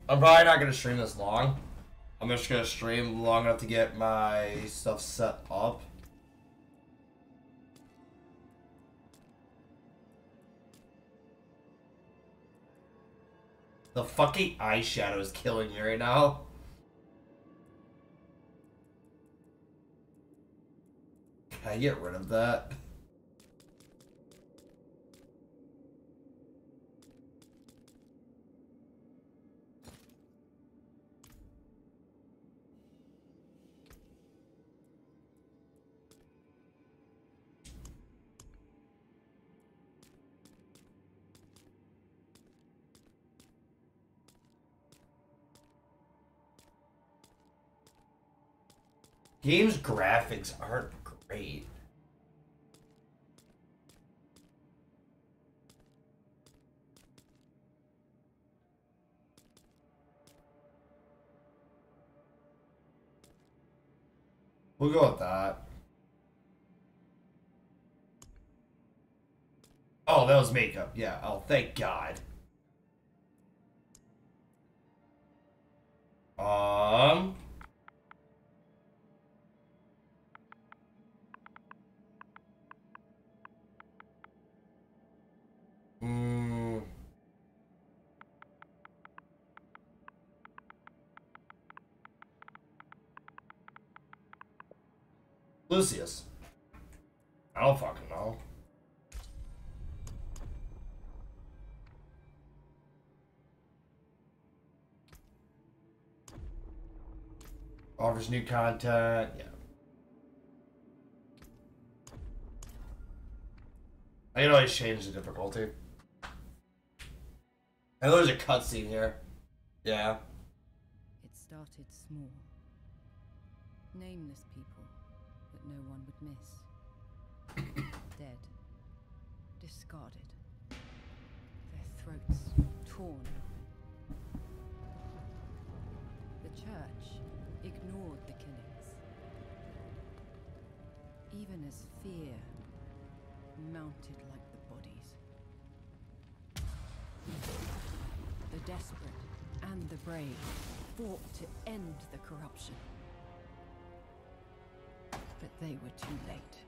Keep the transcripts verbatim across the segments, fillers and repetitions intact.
I'm probably not gonna stream this long. I'm just gonna stream long enough to get my stuff set up. The fucking eyeshadow is killing me right now. Can I get rid of that? Game's graphics aren't great. We'll go with that. Oh, that was makeup. Yeah. Oh, thank God. Um... Mm. Lucius. I don't fucking know. Offers new content. Yeah. I can always change the difficulty. And there's a cutscene here. Yeah. It started small. Nameless people that no one would miss. Dead. Discarded. Their throats torn. The church ignored the killings. Even as fear mounted like the bodies. The desperate and the brave fought to end the corruption. But they were too late.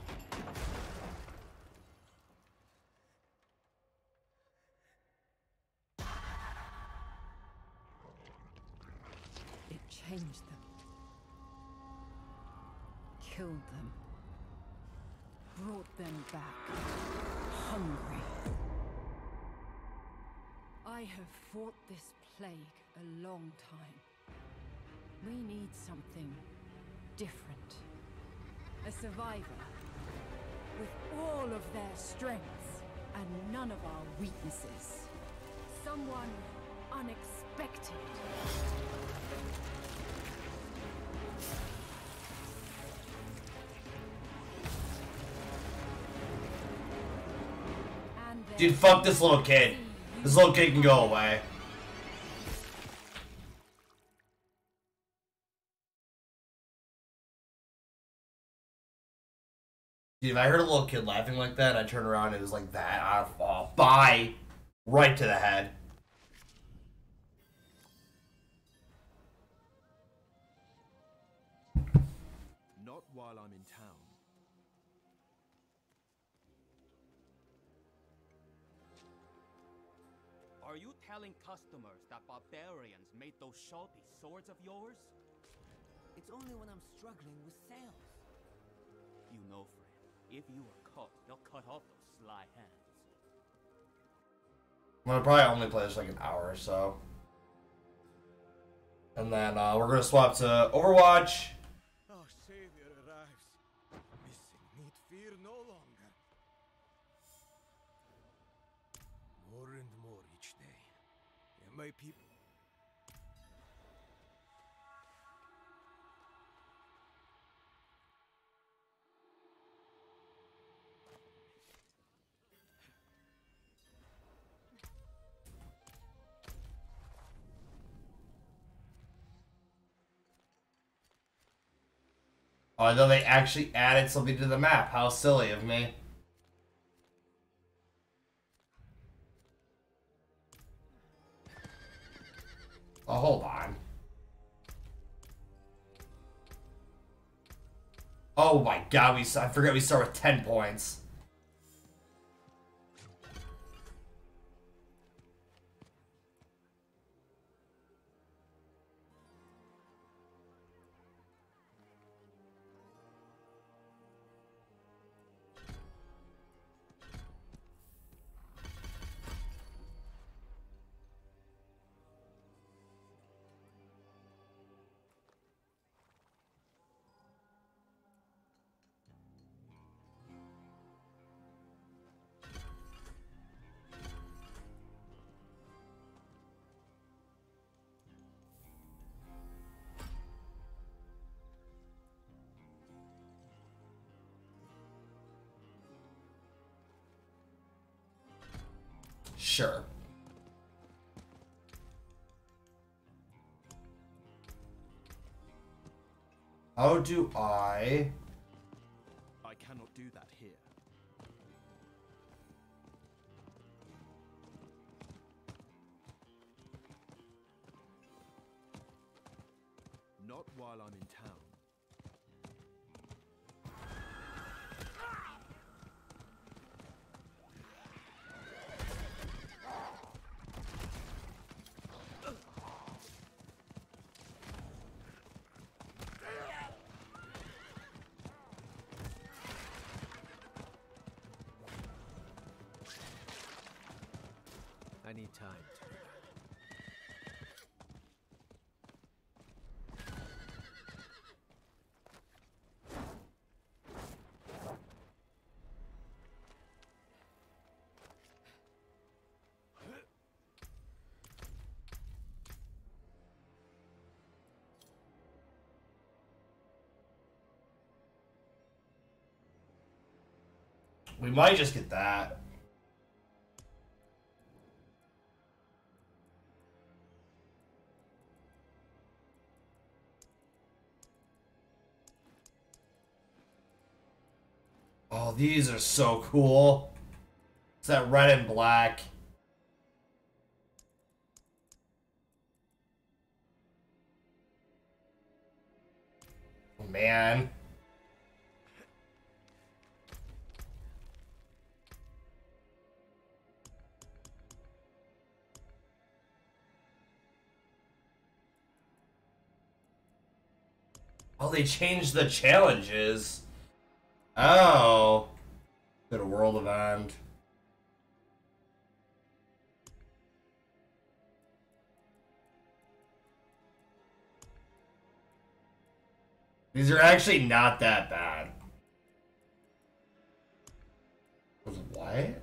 It changed them. Killed them. Brought them back. Hungry. I have fought this plague a long time. We need something different. A survivor with all of their strengths and none of our weaknesses. Someone unexpected. Dude, fuck this little kid. This little kid can go away. Dude, if I heard a little kid laughing like that, I turned around and it was like that. I'd fall. Bye. Right to the head. Not while I'm in town. Are you telling customers that barbarians made those sharpie swords of yours? It's only when I'm struggling with sales. You know, friend, if you are caught, they'll cut off those sly hands. I'm gonna probably only play this like an hour or so. And then uh, we're gonna swap to Overwatch. Our savior arrives. Missing need fear no longer. More and more each day. And my people. Although they actually added something to the map. How silly of me. Oh, hold on. Oh my god, we I forget we start with ten points. Sure. How do I... I cannot do that here. Not while I'm in town. I need time to do We might just get that. Oh, these are so cool. It's that red and black. Oh, man. Oh, they changed the challenges. Oh. Did a world event. These are actually not that bad. What?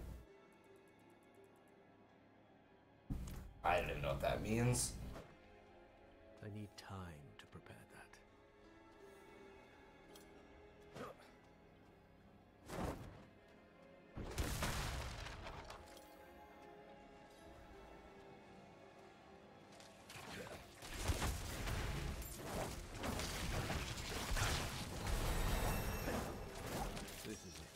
I don't even know what that means. I need time to prepare that. This is it.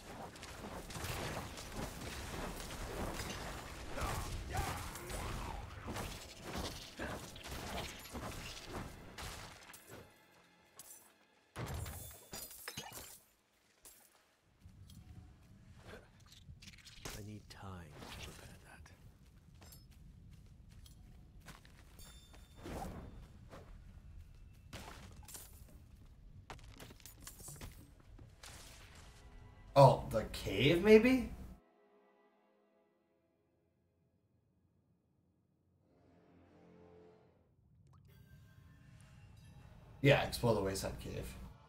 I need time to prepare that. Oh, the cave, maybe? Yeah, explore the wayside cave.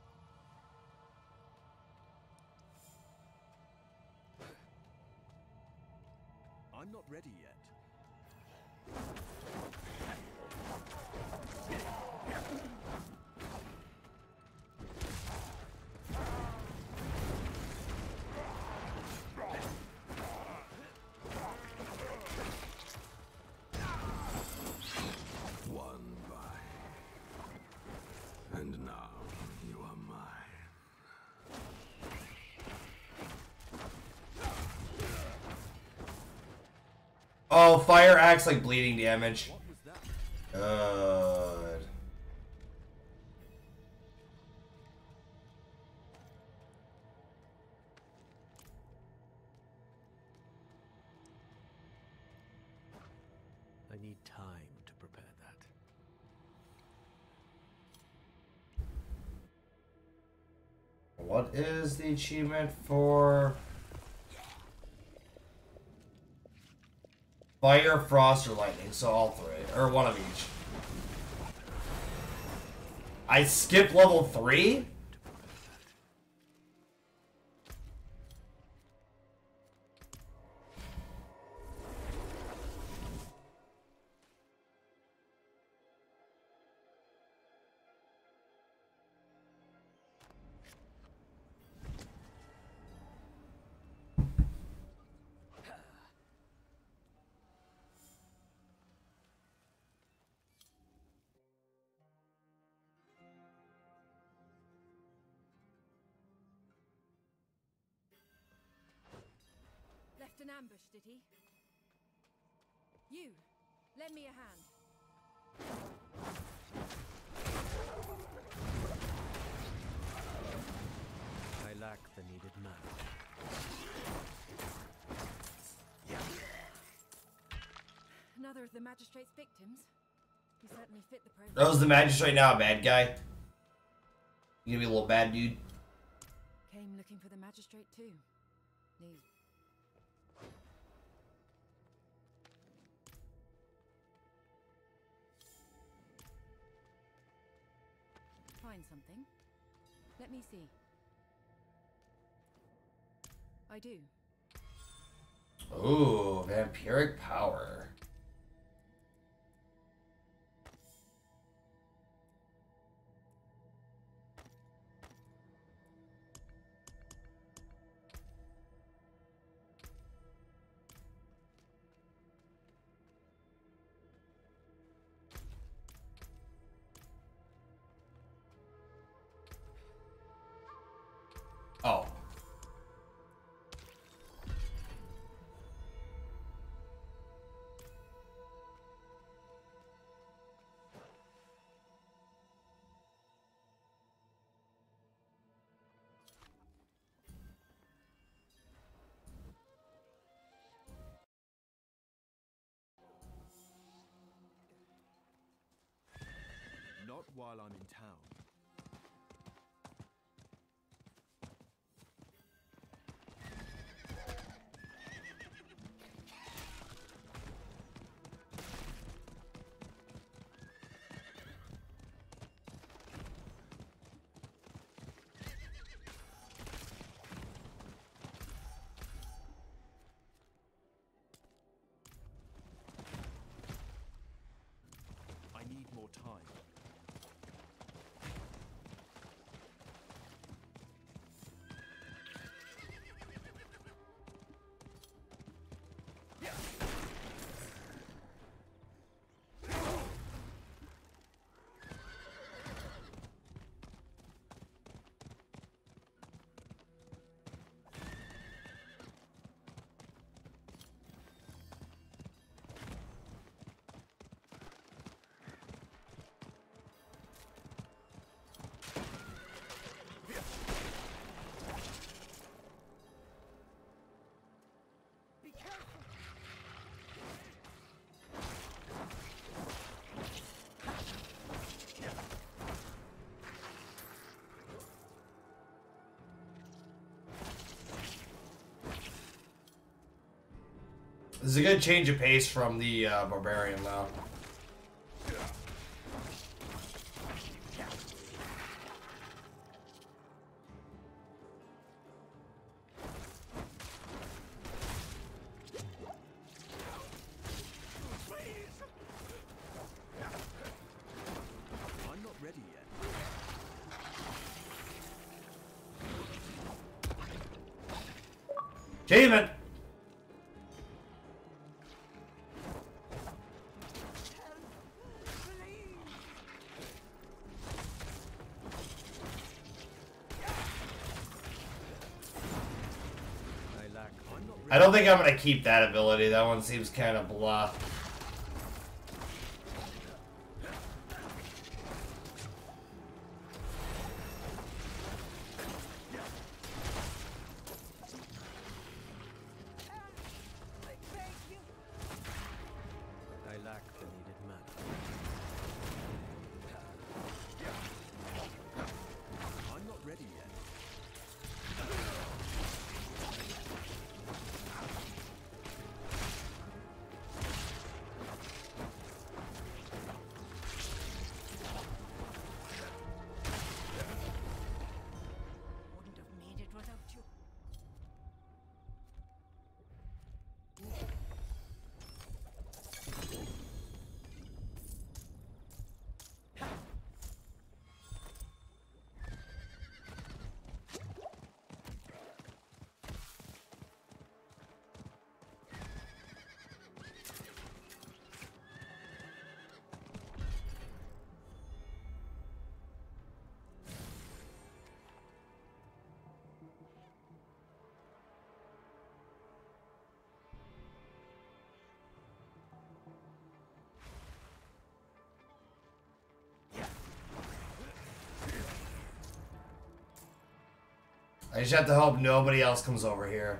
I'm not ready yet. One bite. And now you are mine. Oh, fire acts like bleeding damage. What was that? Uh. what is the achievement for fire, frost, or lightning? So all three, or one of each. I skipped level three? Left an ambush, did he? You, lend me a hand. I lack the needed man. Another of the magistrate's victims. You certainly fit the profile. That was the magistrate now, bad guy. You gonna be a little bad dude. Came looking for the magistrate too. Need find something. Let me see. I do. Ooh, vampiric power. Oh. Not while I'm in town. I need more time. This is a good change of pace from the uh, barbarian, though. I'm not ready yet. Achievement! I lack. I'm not I ready. don't think I'm gonna keep that ability. That one seems kind of blah. I lack the needed man. I'm not ready yet. I just have to hope nobody else comes over here.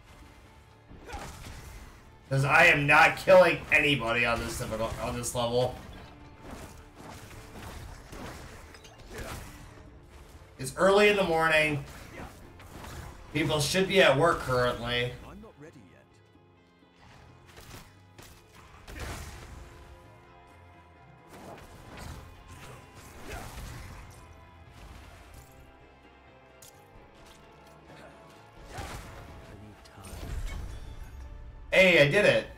Because I am not killing anybody on this difficult on this level. It's early in the morning. People should be at work currently. I'm not ready yet. Hey, I did it.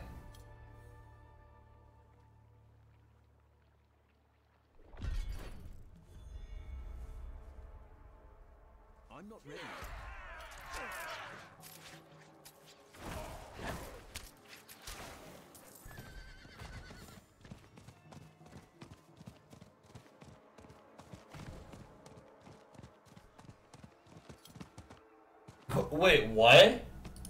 I'm not ready yet. Wait, what?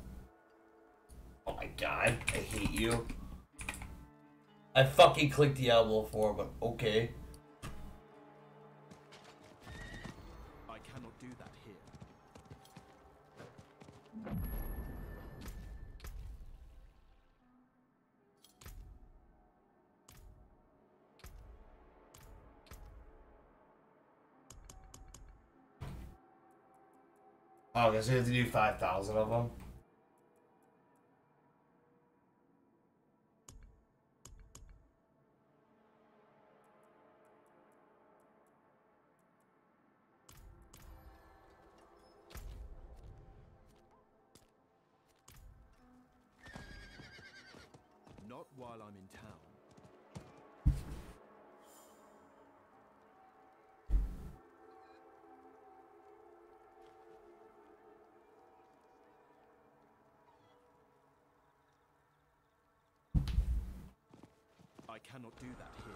Oh my god, I hate you. I fucking clicked Diablo four, but okay. I cannot do that here. Oh, okay, so you have to do five thousand of them? Not while I'm in town. I cannot do that here.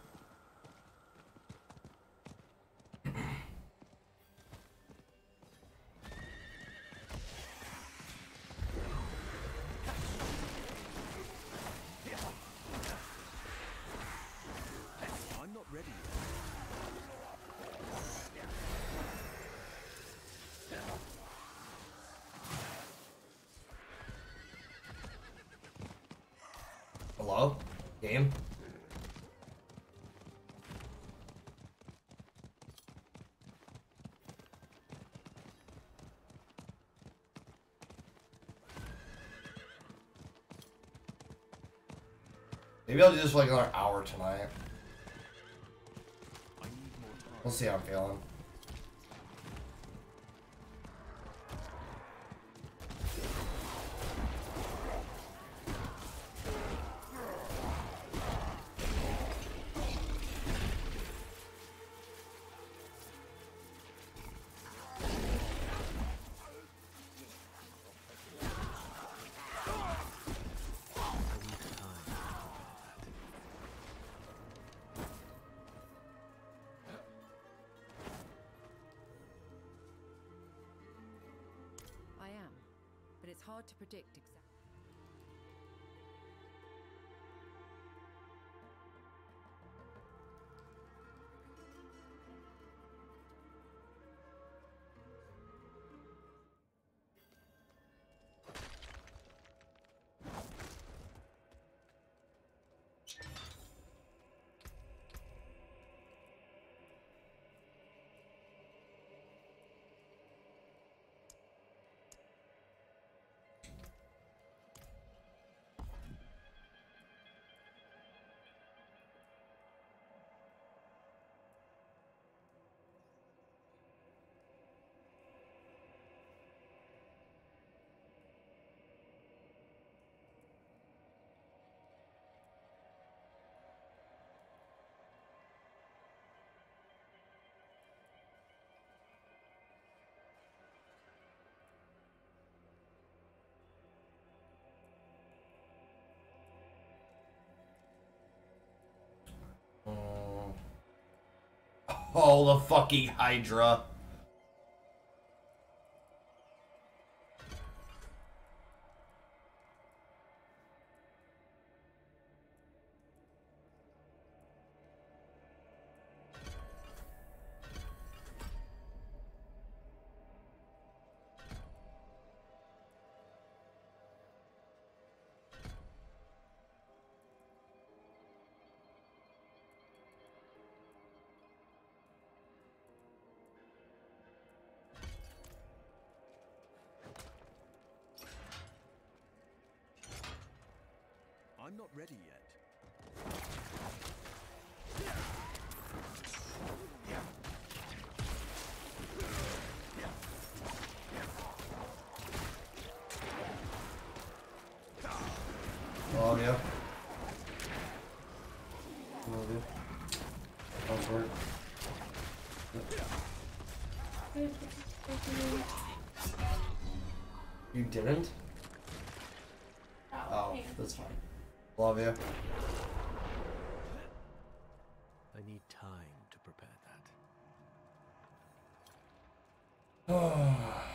I'm not ready yet. Hello? Game? Maybe I'll do this for like another hour tonight. I need more time. We'll see how I'm feeling. I am, but it's hard to predict exactly. Mm. Oh, the fucking Hydra. I'm not ready yet. Love you. Love you. Don't work. You didn't? Oh, that's fine. Love you. I need time to prepare that.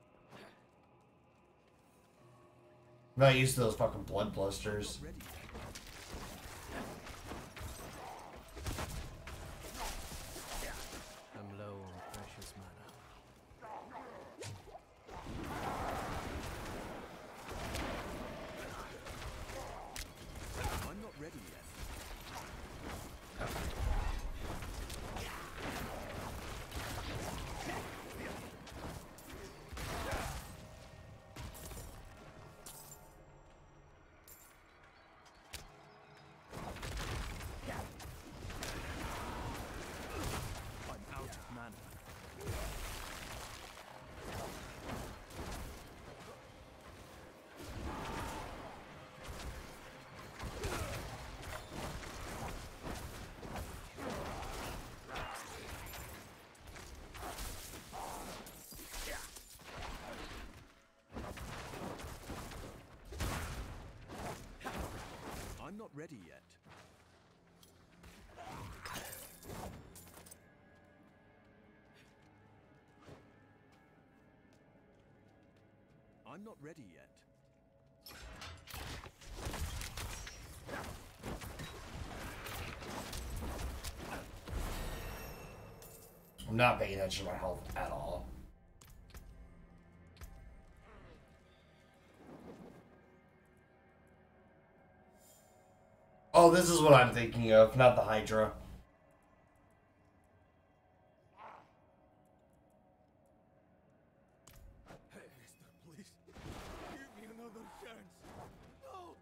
I'm not used to those fucking blood blisters. Ready. I'm low on precious mana. I'm not ready yet. I'm not ready yet. I'm not ready yet. I'm not paying attention to my health at all. Oh, this is what I'm thinking of, not the Hydra. Hey, mister, please. Give me another chance. No!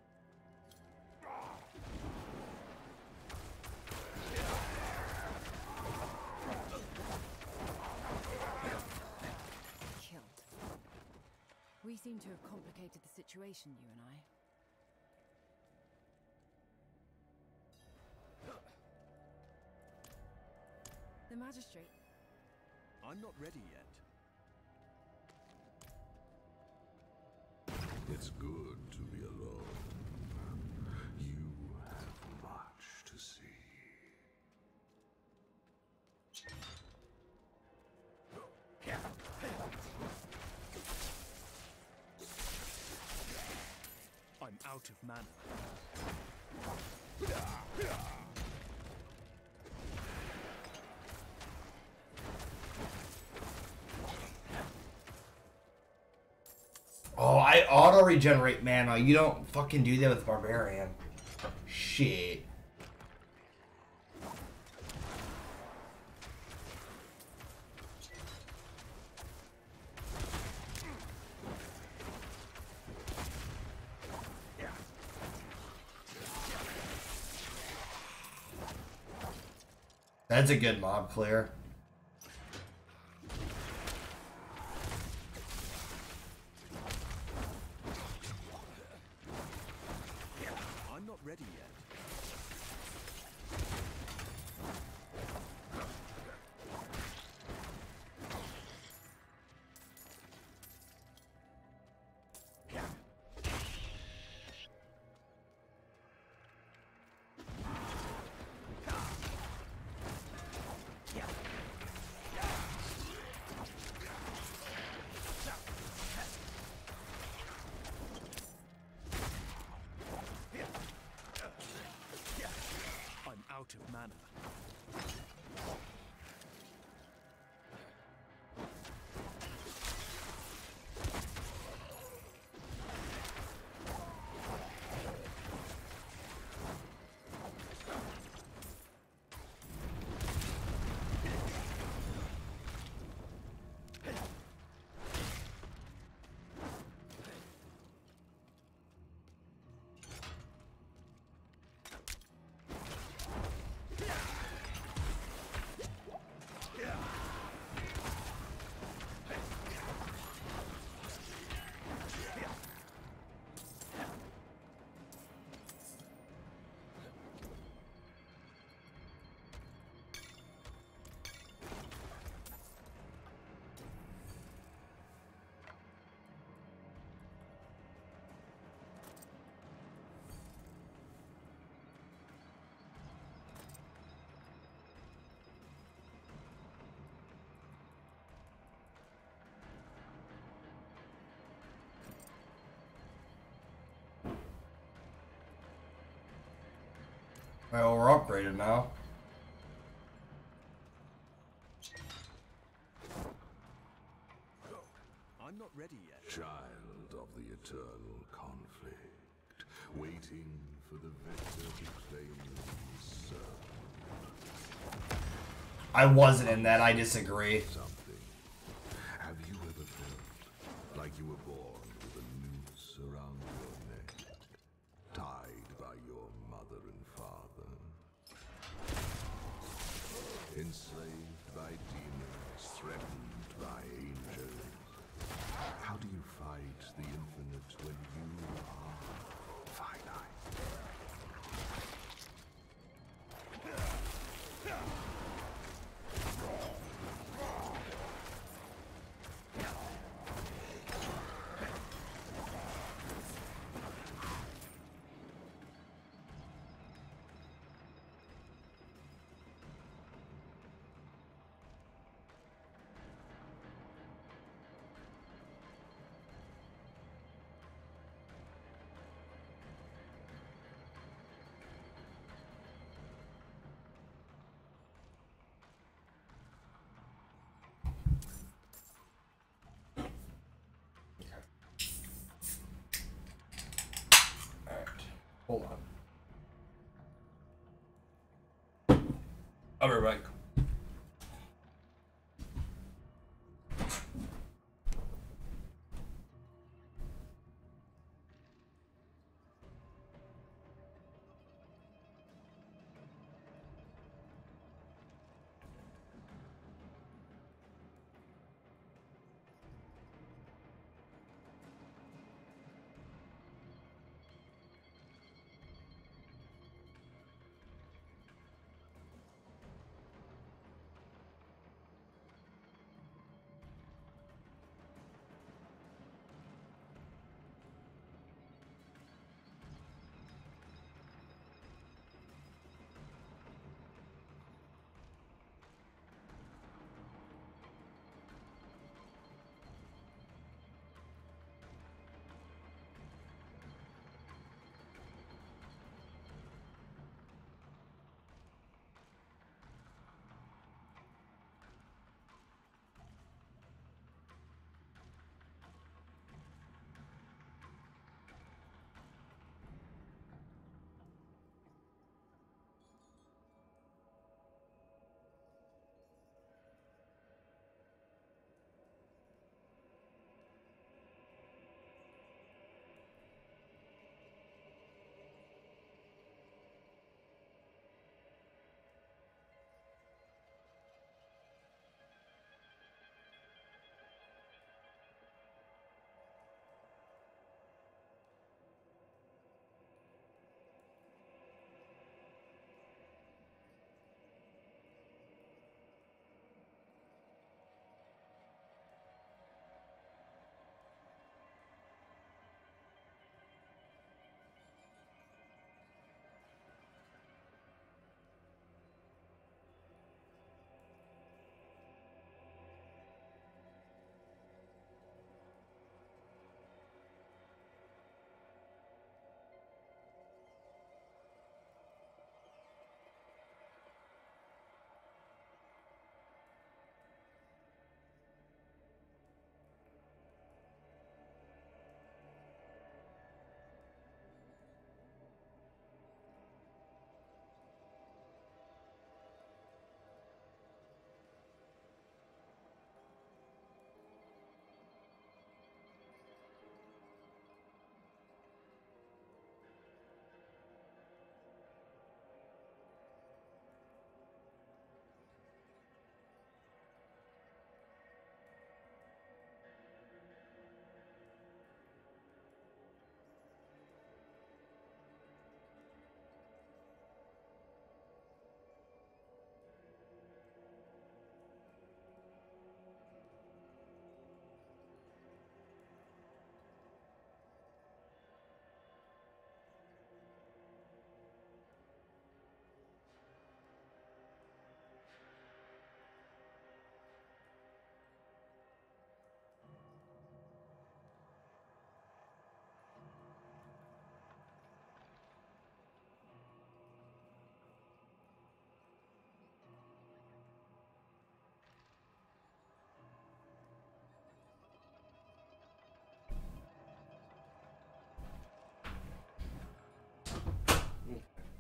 Killed. We seem to have complicated the situation, you and I. The magistrate. I'm not ready yet. It's good to be alone. You have much to see. I'm out of mana. Oh, I auto regenerate mana. You don't fucking do that with Barbarian. Shit. That's a good mob clear. I'm not ready yet. I'm out of mana. Well, we're upgraded now. I'm not ready yet. Child of the eternal conflict, waiting for the vector to claim servant. I wasn't in that, I disagree. Something. Have you ever felt like you were born with a noose around your neck, tied by your mother and father, enslaved by demons, threatened by angels? How do you fight the infinite when you are finite? Hold on. I'll be right back.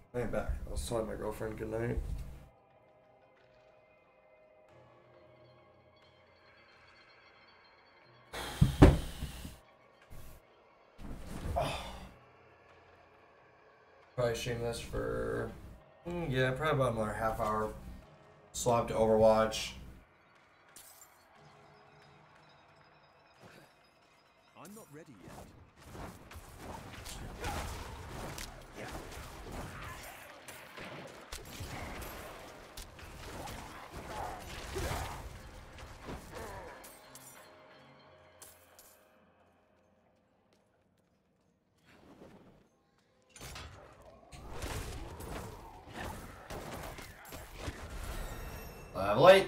I ain't back. I was telling my girlfriend good night. Oh. Probably stream this for mm, yeah, probably about another half hour. Swap to Overwatch. I'm not ready yet. Live light.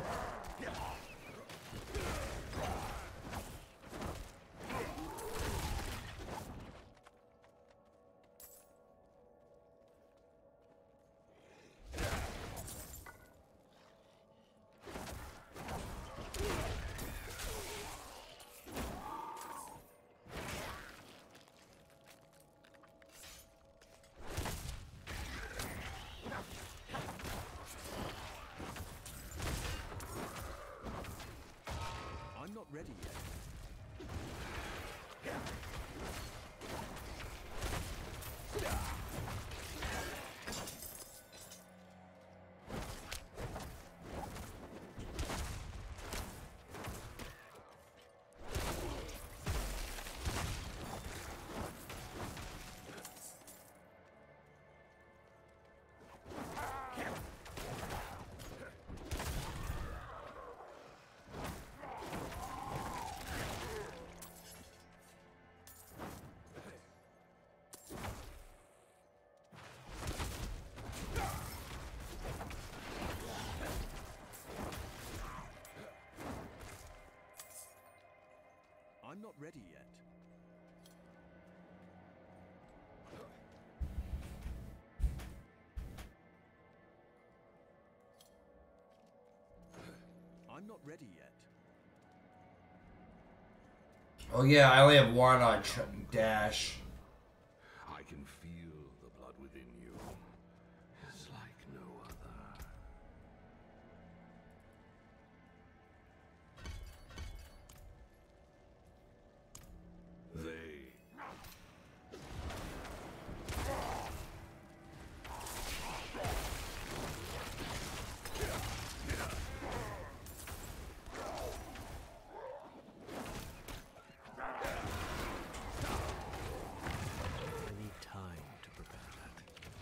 I'm not ready yet. I'm not ready yet. I'm not ready yet. Oh yeah, I only have one on ch dash. I can feel the blood within you. It's like no other. They I need time to prepare that.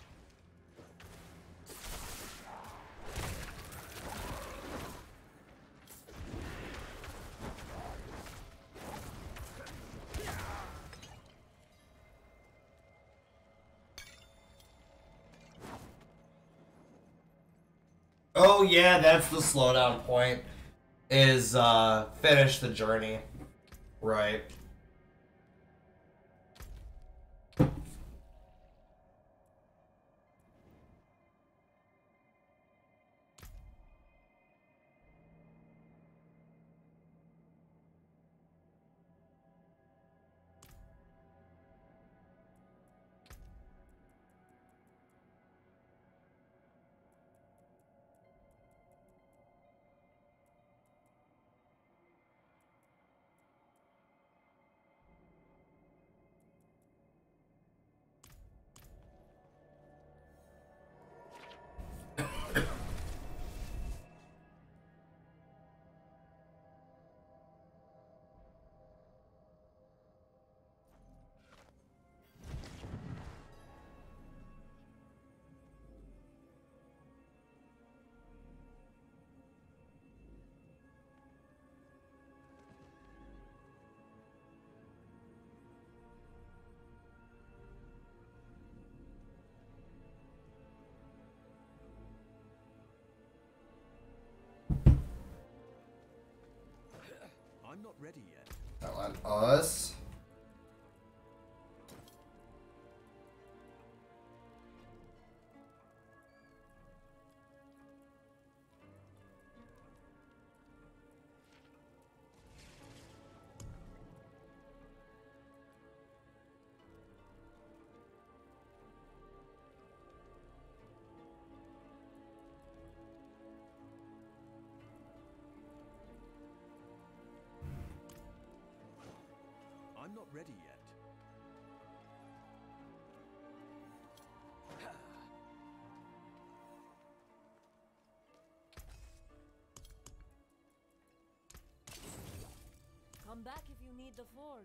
Oh yeah, that's the slowdown point. Is uh finish the journey. Right. I'm not ready yet. That on us. not ready yet. Come back if you need the forge.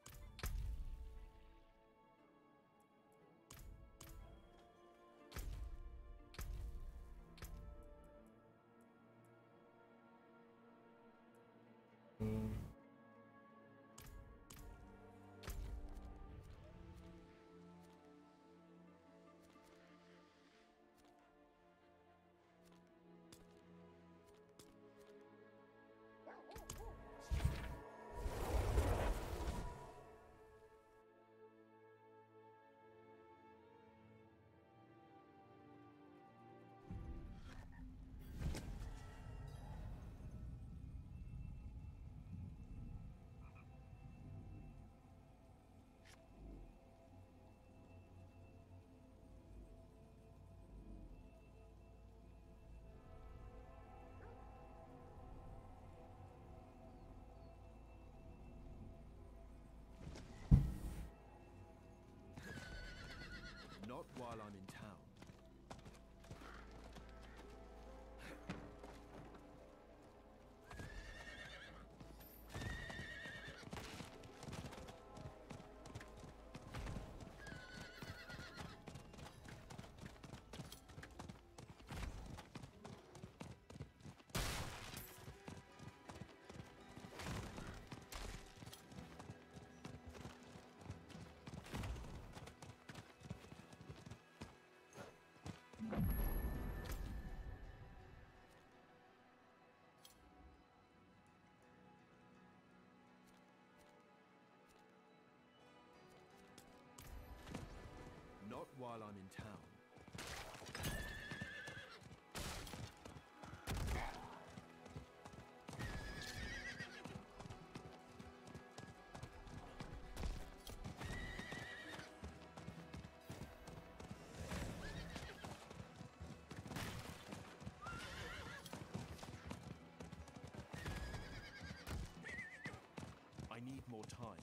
Not while I'm in town. Not while I'm in town. I need more time.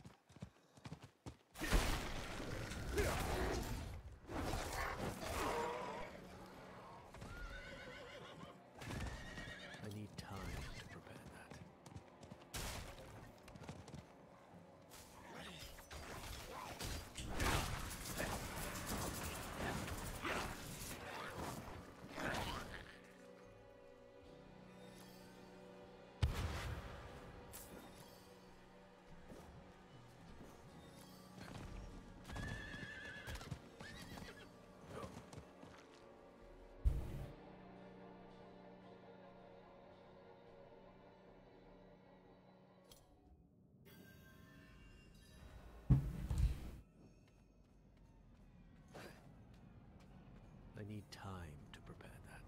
I need time to prepare that. I need time to prepare that.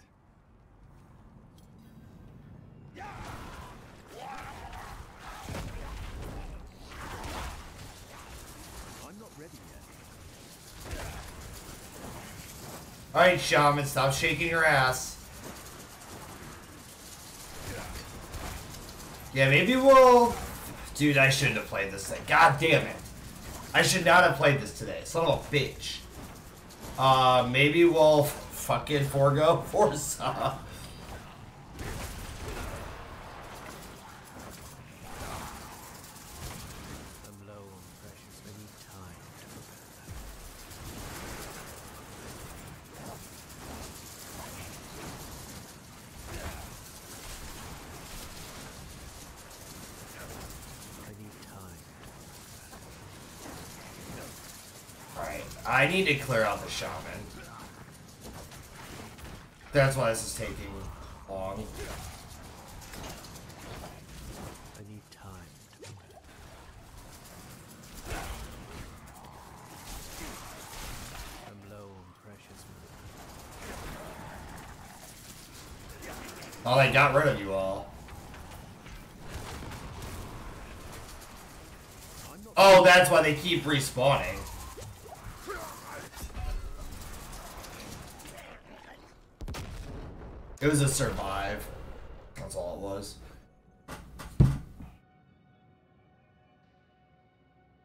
I'm not ready yet. Alright, Shaman, stop shaking your ass. Yeah, maybe we'll... Dude, I shouldn't have played this thing. God damn it. I should not have played this today. Son of a bitch. Uh, maybe we'll fucking forego Forza. I'm low on precious. I need time to prepare that. I need time. Alright, I need to clear out the Shaman. That's why this is taking long. I need time to prepare. I'm low on precious. Oh, they got rid of you all. Oh, that's why they keep respawning. It was a survive. That's all it was.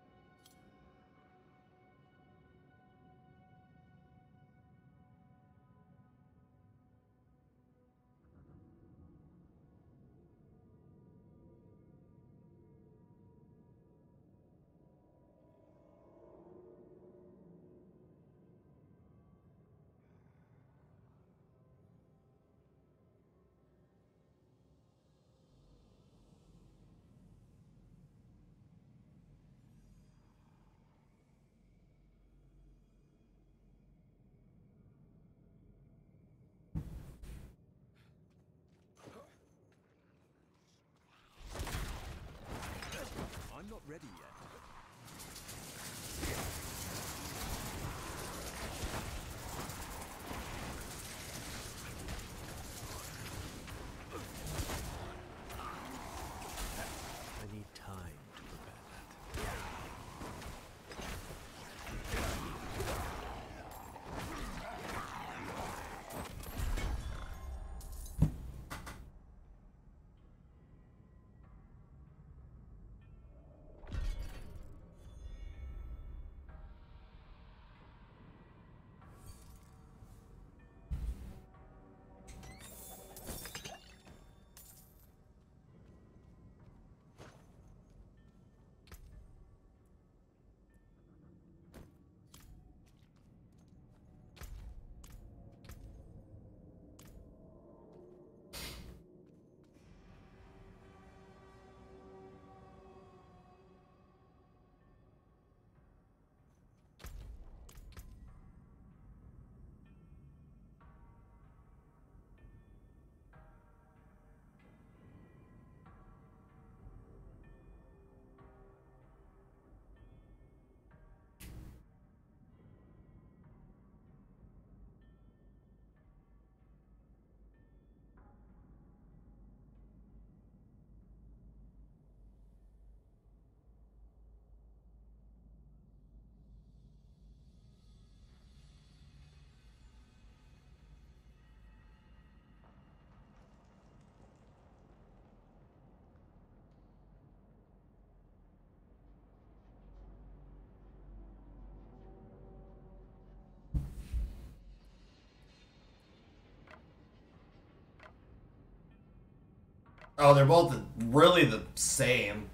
Oh, they're both really the same.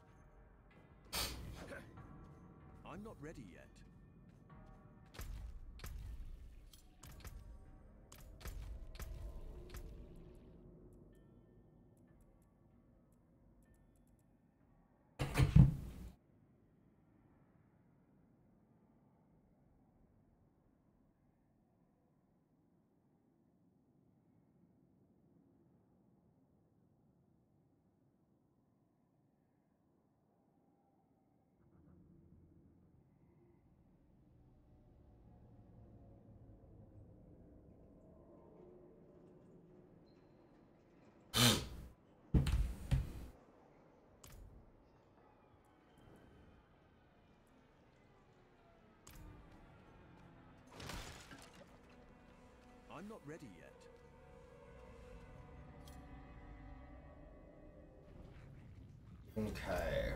I'm not ready yet. I'm not ready yet. Okay.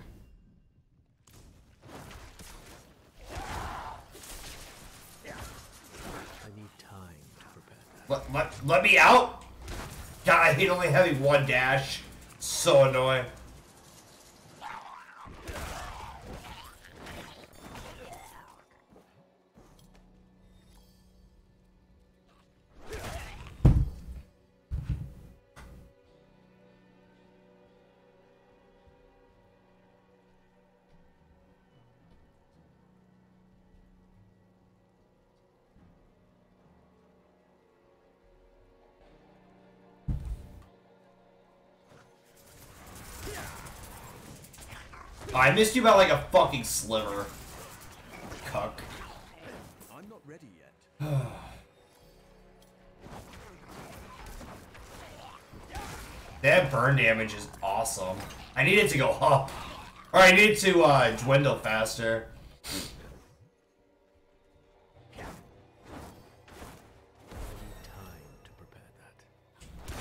I need time to prepare that. Let, let, let me out? God, I hate only having one dash. So annoying. I missed you by like a fucking sliver. Cuck. I'm not ready yet. That burn damage is awesome. I need it to go up. Or I need to uh, dwindle faster. I need time to prepare that.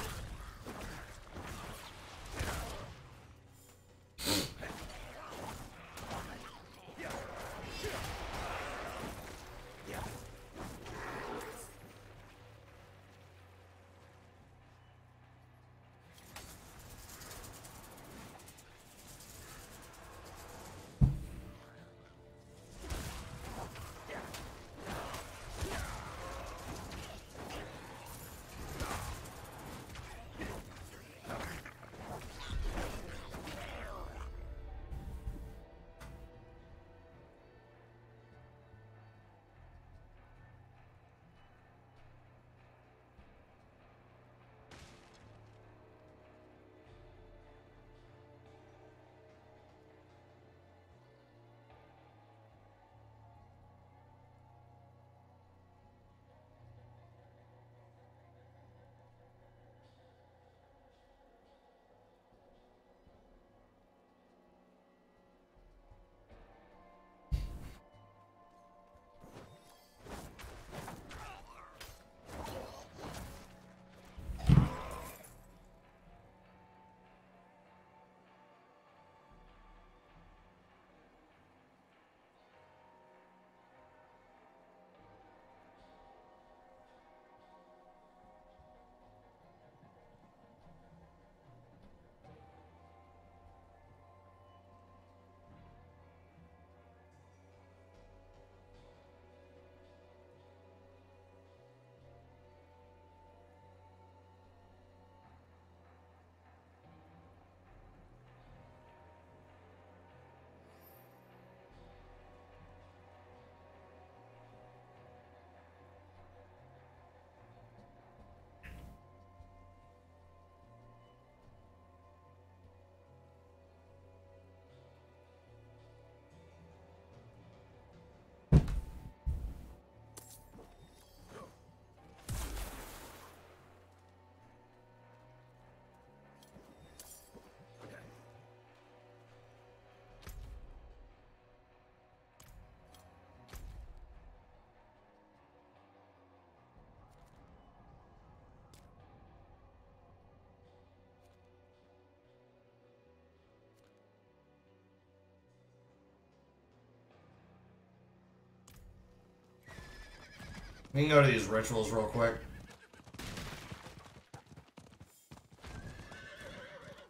We can go to these rituals real quick.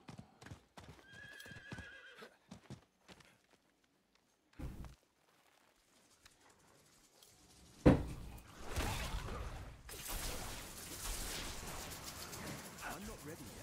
ready yet.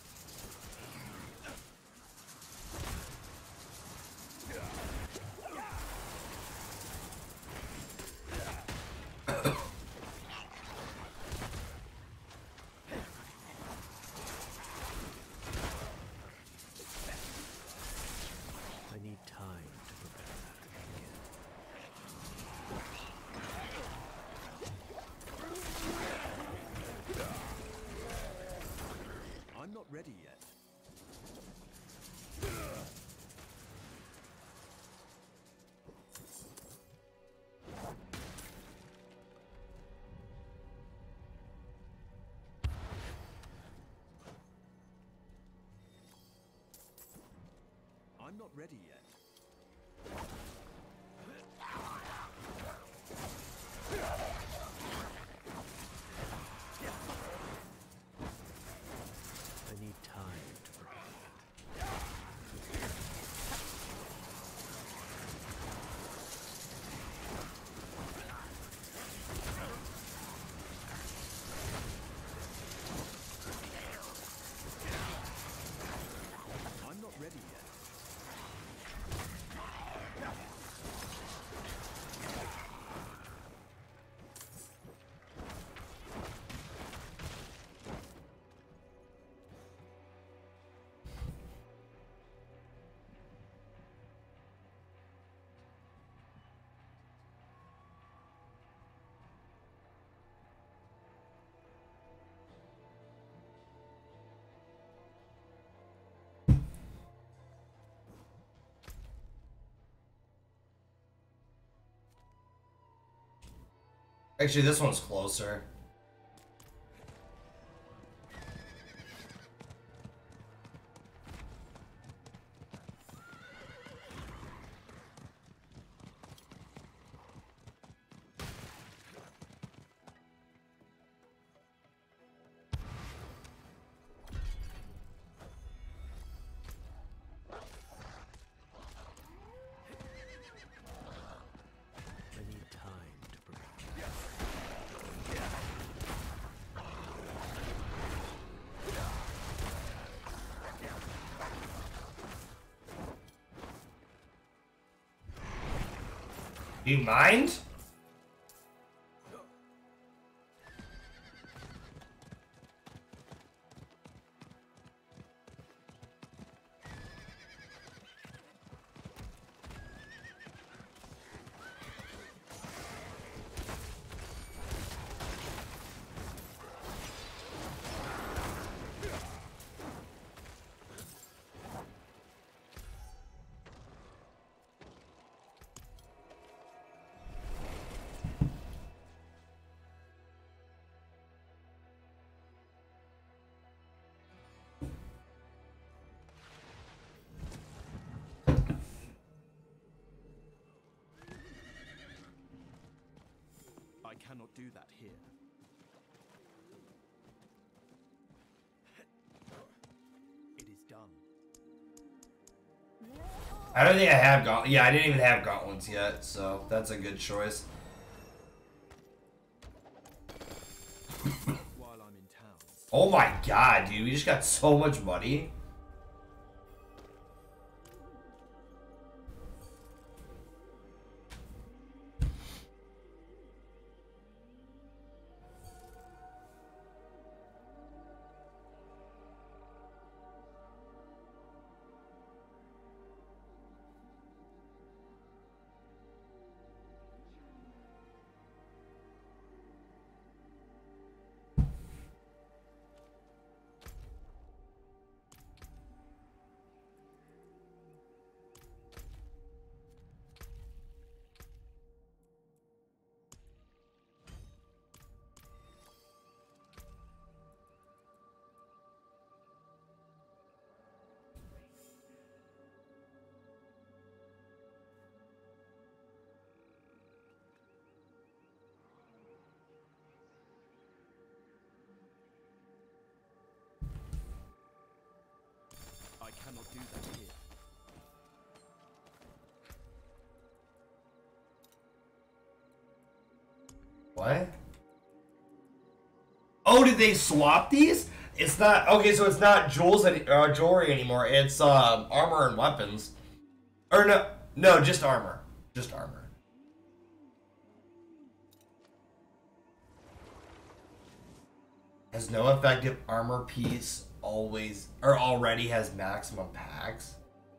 I need time to prepare that. I'm not ready yet. I'm not ready yet. I need time to prepare that. I'm not ready yet. Actually, this one's closer. I need time to prepare. Do you mind? I cannot do that here. It is done. I don't think I have gaunt. Yeah, I didn't even have gauntlets yet, so that's a good choice. While I'm in town. Oh my god, dude, we just got so much money. I cannot do that here. What? Oh, did they swap these? It's not okay. So it's not jewels and uh, jewelry anymore. It's um, armor and weapons. Or no, no, just armor. Just armor. Has no effective armor piece always or already has maximum packs?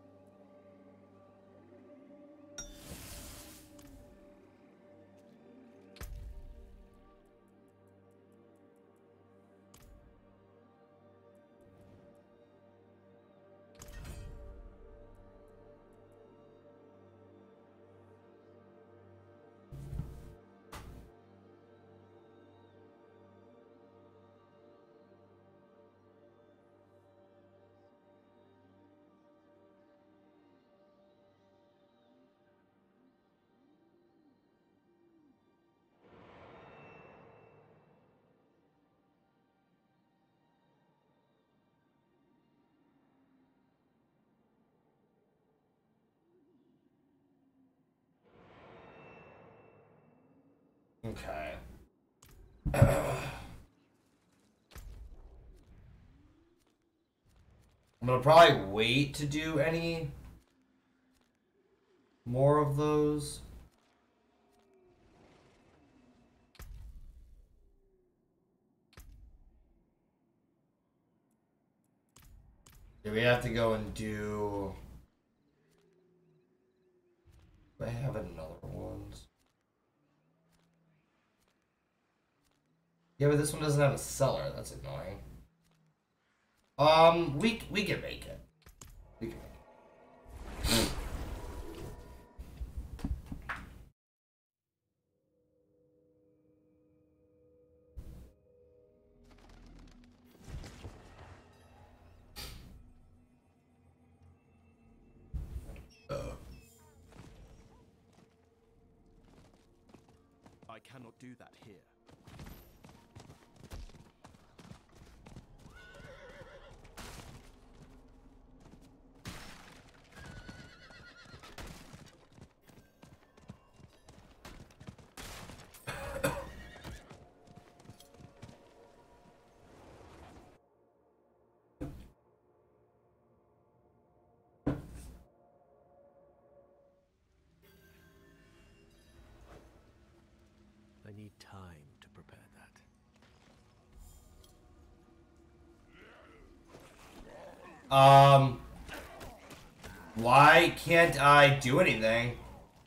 Okay. I'm gonna probably wait to do any more of those. Do we have to go and do... Do I have another ones? Yeah, but this one doesn't have a cellar. That's annoying. Um, we we can make it. We can make it. I cannot do that here. I need time to prepare that. Um, why can't I do anything?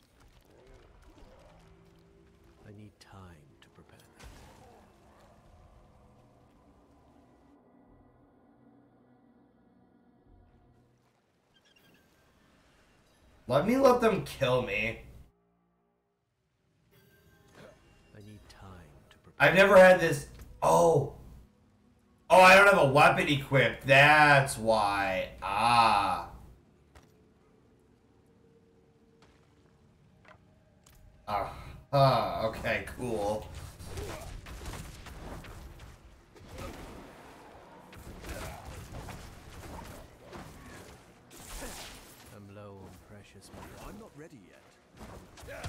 I need time to prepare that. Let me let them kill me. I need time to prepare. I've never had this. Oh. Oh, I don't have a weapon equipped. That's why. Ah. Ah. Ah. Okay, cool. I'm low on precious metal. I'm not ready yet.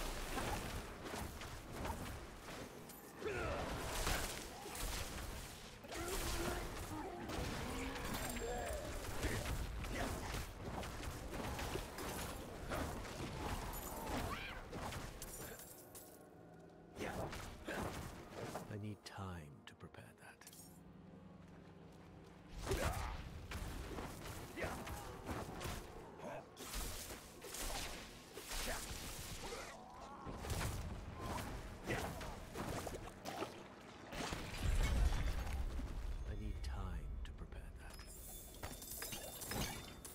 I need time to prepare that. I need time to prepare that.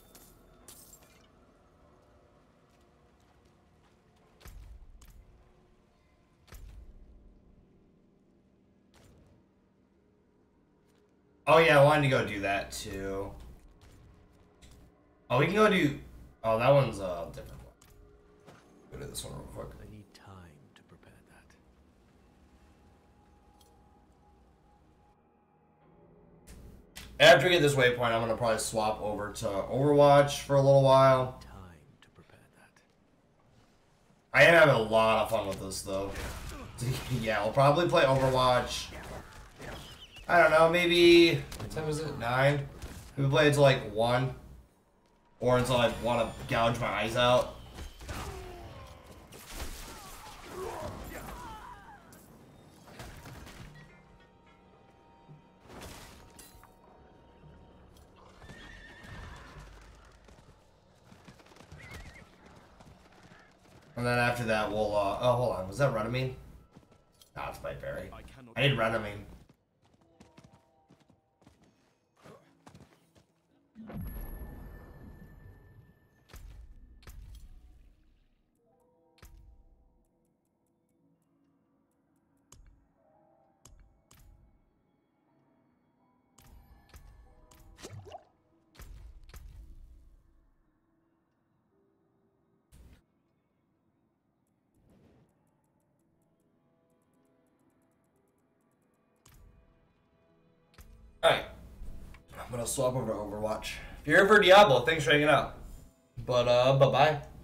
Oh yeah, I wanted to go do that too. Oh, we can go do... Oh, that one's a different one. Go do this one real quick. I need time to prepare that. After we get this waypoint, I'm gonna probably swap over to Overwatch for a little while. Time to prepare that. I am having a lot of fun with this though. Yeah, I'll probably play Overwatch I don't know, maybe, what time is it? Nine? We play until like one. Or until I want to gouge my eyes out. And then after that, we'll, uh, oh, hold on. Was that Renamine? Nah, it's Biteberry. I need Renamine. Alright. I'm gonna swap over to Overwatch. If you're here for Diablo, thanks for hanging out. But, uh, bye-bye.